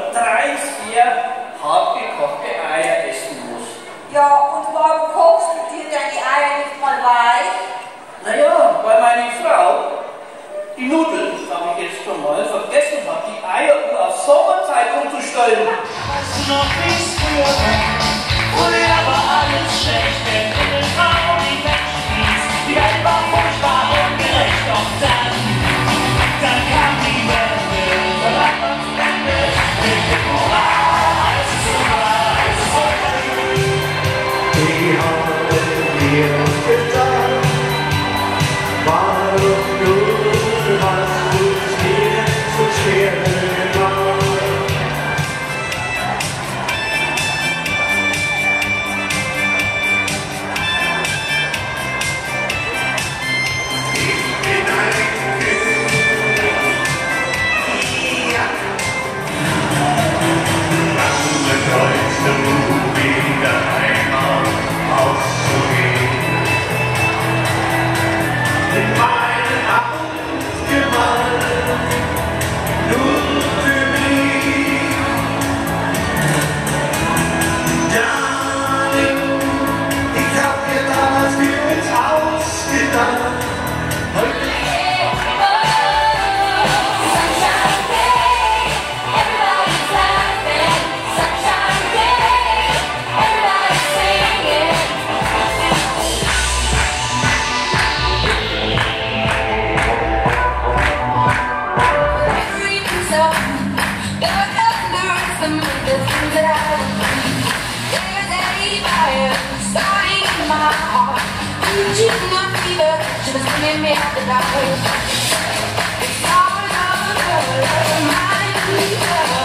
3, 4 hartgekochte Eier essen muss. Ja, und warum kochst du dir deine Eier nicht mal weich? Naja, weil meine Frau die Nudeln, habe ich jetzt schon mal vergessen hat, die Eier auf Sommerzeit umzustellen. Weißt du noch, wie es früher war? Früher war alles schlecht, denn Himmel, Frau, die Menschen hieß. Die Welt war furchtbar ungerecht, doch dann kam die Wende, dann hat man zu Ende. Mit dem Moral, es ist so wahr, es ist so gut. Die haben wir uns getan, warum nur hast du es mir so schwer gemacht? Me at the dark. It's all over, remind me of